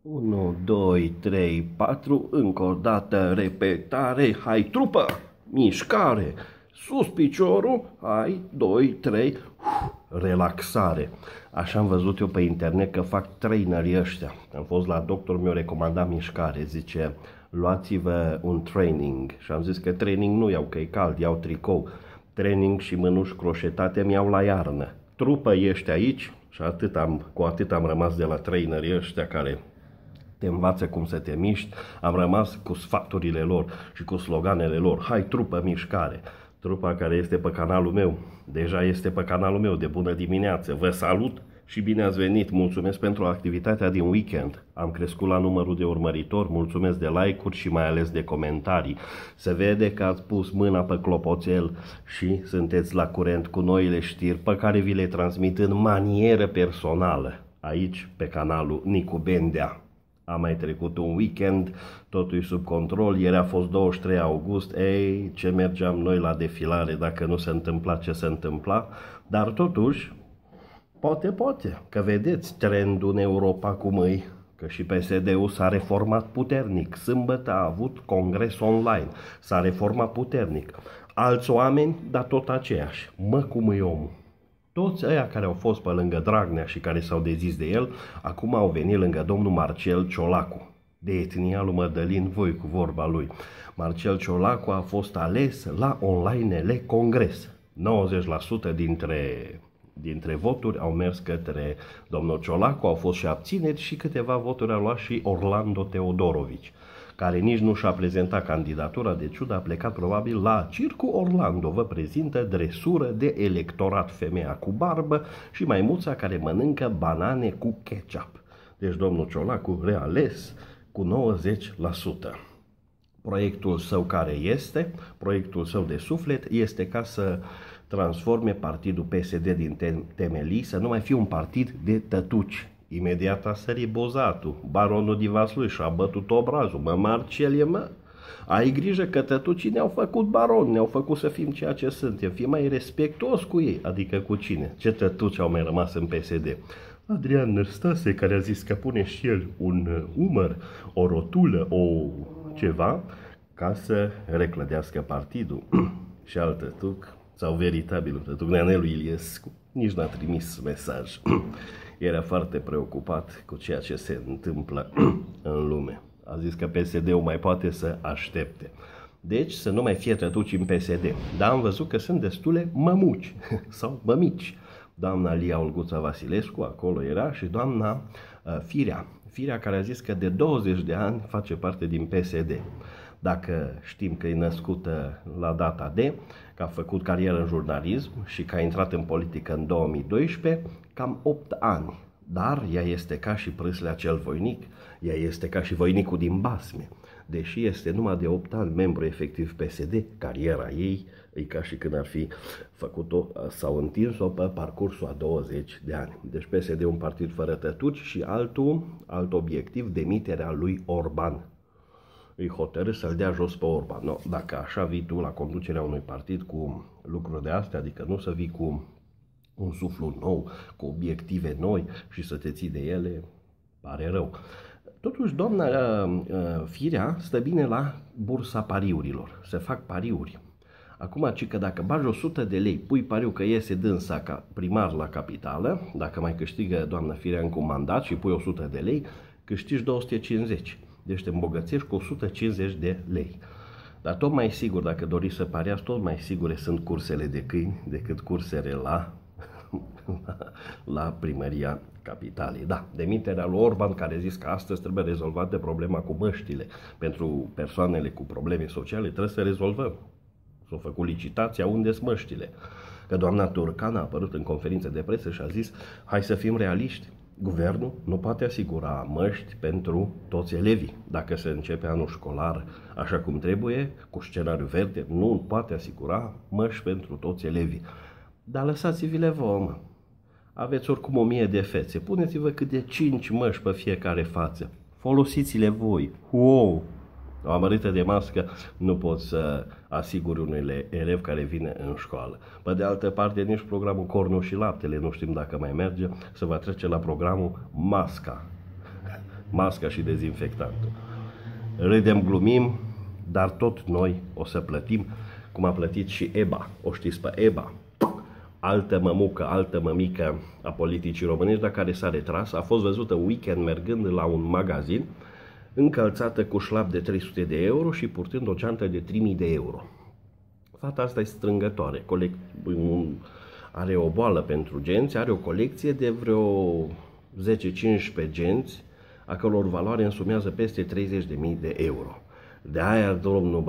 1, 2, 3, 4, încă o dată, repetare, hai trupă, mișcare, sus piciorul, hai, 2, 3, relaxare. Așa am văzut eu pe internet că fac trainerii ăștia. Am fost la doctor, mi-a recomandat mișcare, zice, luați-vă un training. Și am zis că training nu iau, că e cald, iau tricou. Training și mânuși croșetate mi-au la iarnă. Trupă ești aici și cu atât am rămas de la trainerii ăștia care te învață cum să te miști, am rămas cu sfaturile lor și cu sloganele lor. Hai trupă, mișcare! Trupa care este pe canalul meu, deja este pe canalul meu, de bună dimineață. Vă salut și bine ați venit! Mulțumesc pentru activitatea din weekend. Am crescut la numărul de urmăritori, mulțumesc de like-uri și mai ales de comentarii. Se vede că ați pus mâna pe clopoțel și sunteți la curent cu noile știri pe care vi le transmit în manieră personală, aici pe canalul Nicu Bendea. A mai trecut un weekend, totul e sub control, ieri a fost 23 august, ei, ce mergeam noi la defilare dacă nu se întâmpla ce se întâmpla, dar totuși, poate, că vedeți trendul în Europa cum e, că și PSD-ul s-a reformat puternic, sâmbătă a avut congres online, s-a reformat puternic, alți oameni, dar tot aceiași, cum e omul. Toți ăia care au fost pe lângă Dragnea și care s-au dezis de el, acum au venit lângă domnul Marcel Ciolacu, de etnia lui Mădălin Voicu, vorba lui. Marcel Ciolacu a fost ales la online congres. 90% dintre voturi au mers către domnul Ciolacu, au fost și abțineri și câteva voturi a luat și Orlando Teodorovici, care nici nu și-a prezentat candidatura, de ciudă a plecat probabil la Circul Orlando. Vă prezintă dresură de electorat, femeia cu barbă și maimuța care mănâncă banane cu ketchup. Deci domnul Ciolacu reales cu 90%. Proiectul său care este, proiectul său de suflet, este ca să transforme partidul PSD din temelii, să nu mai fie un partid de tătuci. Imediat a sărit Bozatul, baronul Divaslui și-a bătut obrazul. Marcelie, ai grijă că tătucii ne-au făcut baroni, ne-au făcut să fim ceea ce suntem, fii mai respectuos cu ei, adică cu cine? Ce tătuci au mai rămas în PSD? Adrian Năstase, care a zis că pune și el un umăr, o rotulă, o ceva, ca să reclădească partidul. Și alt tătuc, sau veritabilul tătuc, Neanelu Iliescu, nici n-a trimis mesaj. Era foarte preocupat cu ceea ce se întâmplă în lume. A zis că PSD-ul mai poate să aștepte. Deci să nu mai fie tătuci în PSD. Dar am văzut că sunt destule mămuci sau mămici. Doamna Lia Olguța Vasilescu, acolo era, și doamna Firea, care a zis că de 20 de ani face parte din PSD. Dacă știm că e născută la data de, că a făcut carieră în jurnalism și că a intrat în politică în 2012, cam 8 ani. Dar ea este ca și Prâslea cel voinic, ea este ca și voinicul din basme. Deși este numai de 8 ani membru efectiv PSD, cariera ei e ca și când ar fi făcut-o sau întins-o pe parcursul a 20 de ani. Deci PSD e un partid fără tătuci și alt obiectiv, demiterea lui Orban. Îi hotărâ să-l dea jos pe Orban. No, dacă așa vii tu la conducerea unui partid cu lucruri de astea, adică nu să vii cu un suflu nou, cu obiective noi și să te ții de ele, pare rău. Totuși, doamna Firea stă bine la bursa pariurilor. Se fac pariuri. Acum, că dacă bagi 100 de lei, pui pariu că iese dânsa ca primar la capitală, dacă mai câștigă doamna Firea încă un mandat și pui 100 de lei, câștigi 250. Deci te îmbogățești cu 150 de lei. Dar tot mai sigur, dacă doriți să pariați, tot mai sigure sunt cursele de câini decât cursele la primăria capitalei. Da, demiterea lui Orban, care a zis că astăzi trebuie rezolvată problema cu măștile. Pentru persoanele cu probleme sociale trebuie să rezolvăm. S-a făcut licitația, unde-s măștile. Că doamna Turcan a apărut în conferință de presă și a zis, hai să fim realiști. Guvernul nu poate asigura măști pentru toți elevii. Dacă se începe anul școlar așa cum trebuie, cu scenariu verde, nu poate asigura măști pentru toți elevii. Dar lăsați-vi-le vouă, mă. Aveți oricum 1000 de fețe. Puneți-vă cât de 5 măști pe fiecare față. Folosiți-le voi. Wow! O amărită de mască nu poți să asiguri unui elev care vine în școală. Pe de altă parte, nici programul Cornul și Laptele, nu știm dacă mai merge, se va trece la programul Masca. masca și dezinfectantul. Râdem, glumim, dar tot noi o să plătim, cum a plătit și EBA. O știți pe EBA? Altă mămucă, altă mămică a politicii românești, dar care s-a retras. A fost văzută weekend mergând la un magazin, încălțată cu șlap de 300 de euro și purtând o geantă de 3000 de euro. Fata asta e strângătoare, are o boală pentru genți, are o colecție de vreo 10-15 genți, a căror valoare însumează peste 30.000 de euro. De aia domnul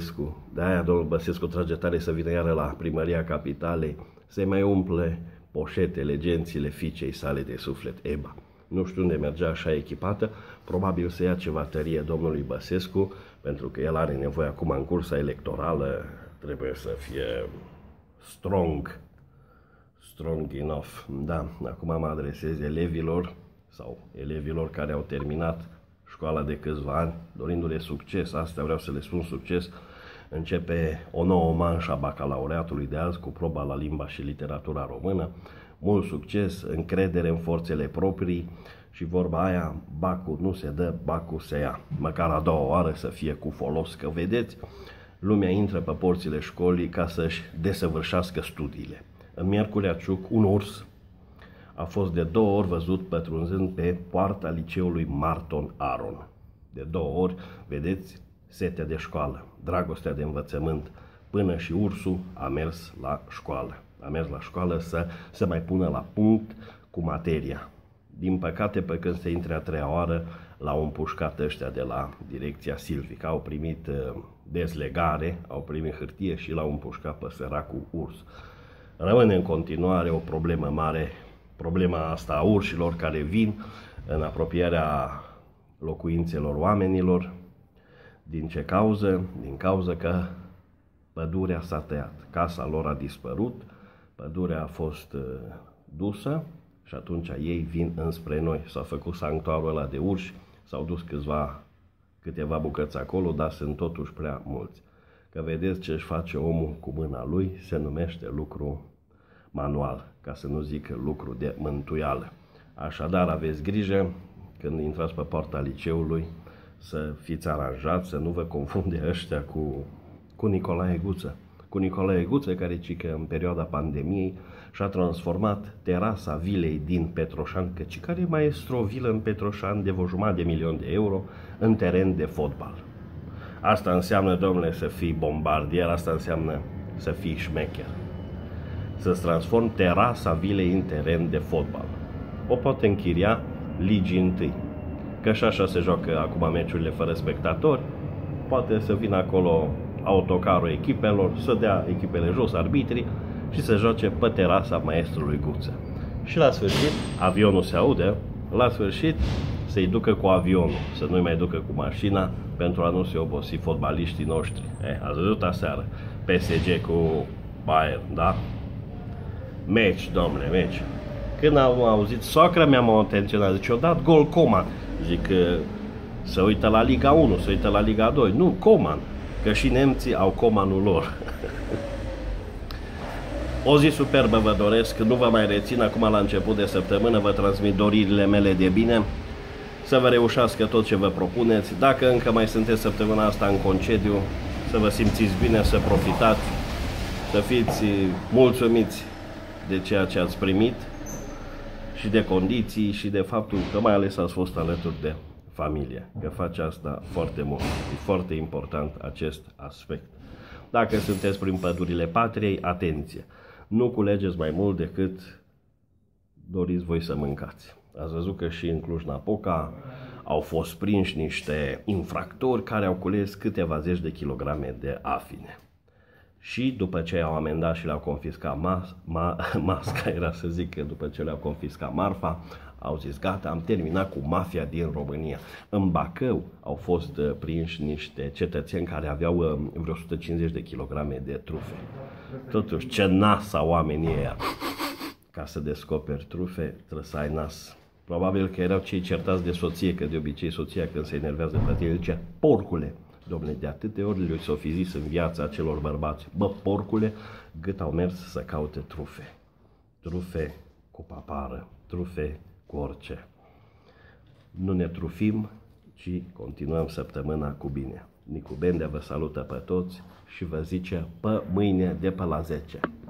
Băsescu trage tare să vină iară la Primăria Capitalei, să mai umple poșetele, gențile fiicei sale de suflet, Eba. Nu știu unde mergea așa echipată, probabil să ia ceva tărie domnului Băsescu, pentru că el are nevoie acum în cursa electorală, trebuie să fie strong enough. Da, acum mă adresez elevilor care au terminat școala de câțiva ani, dorindu-le succes. Asta vreau să le spun, succes. Începe o nouă manșă a bacalaureatului de azi cu proba la limba și literatura română. Mult succes, încredere în forțele proprii și vorba aia, bacul nu se dă, bacul se ia. Măcar a doua oară să fie cu folos, că vedeți, lumea intră pe porțile școlii ca să-și desăvârșească studiile. În Miercurea Ciuc, un urs a fost de 2 ori văzut pătrunzând pe poarta liceului Marton Aron. De 2 ori, vedeți, setea de școală, dragostea de învățământ, până și ursul a mers la școală. A mers la școală să se mai pună la punct cu materia. Din păcate, pe când se intre a 3-a oară, l-au împușcat ăștia de la direcția silvică. Au primit dezlegare, au primit hârtie și l-au împușcat pe săracul urs. Rămâne în continuare o problemă mare, problema asta a urșilor care vin în apropierea locuințelor oamenilor. Din ce cauză? Din cauza că pădurea s-a tăiat, casa lor a dispărut, pădurea a fost dusă și atunci ei vin înspre noi. S-a făcut sanctuarul ăla de urși, s-au dus câteva bucăți acolo, dar sunt totuși prea mulți. Că vedeți ce își face omul cu mâna lui, se numește lucru manual, ca să nu zic lucru de mântuială. Așadar, aveți grijă când intrați pe poarta liceului să fiți aranjați, să nu vă confunde ăștia cu Nicolae Guță. Cu Nicolae Guță, care cică în perioada pandemiei și-a transformat terasa vilei din Petroșani, căci care mai este o vilă în Petroșani de vreo $500.000 de euro, în teren de fotbal. Asta înseamnă, domnule, să fii bombardier, asta înseamnă să fii șmecher. Să-ți transformi terasa vilei în teren de fotbal. O poate închiria ligii întâi. Că și așa se joacă acum meciurile fără spectatori, poate să vină acolo autocarul echipelor, să dea echipele jos arbitrii și să joace pe terasa maestrului Guță. Și la sfârșit, avionul se aude, la sfârșit să-i ducă cu avionul, să nu-i mai ducă cu mașina, pentru a nu se obosi fotbaliștii noștri. Ați văzut aseară PSG cu Bayern, da? Meci, domnule, meci. Când am auzit, soacra mea m-a atenționat, zice, o dat gol Coman. Zic, să uită la Liga 1, să uită la Liga 2. Nu, Coman, că și nemții au Comanul lor. O zi superbă vă doresc, nu vă mai rețin, acum la început de săptămână vă transmit doririle mele de bine, să vă reușească tot ce vă propuneți. Dacă încă mai sunteți săptămâna asta în concediu, să vă simțiți bine, să profitați, să fiți mulțumiți de ceea ce ați primit și de condiții și de faptul că mai ales ați fost alături de familie, că face asta foarte mult. E foarte important acest aspect. Dacă sunteți prin pădurile patriei, atenție! Nu culegeți mai mult decât doriți voi să mâncați. Ați văzut că și în Cluj-Napoca au fost prinși niște infractori care au cules câteva zeci de kilograme de afine. Și după ce au amendat și le-au confiscat masca, era să zic că după ce le-au confiscat marfa, au zis gata, am terminat cu mafia din România. În Bacău au fost prinși niște cetățeni care aveau vreo 150 de kilograme de trufe. Totuși, ce nas au oamenii ăia. Ca să descoperi trufe, trebuie să ai nas. Probabil că erau cei certați de soție, că de obicei soția când se enervează pe tine zicea, porcule. Dom'le, de atâtea ori le-o s-o fi zis în viața acelor bărbați, bă, porcule, gât au mers să caute trufe. Trufe cu papară, trufe cu orice. nu ne trufim, ci continuăm săptămâna cu bine. Nicu Bendea vă salută pe toți și vă zice pe mâine de pe la 10.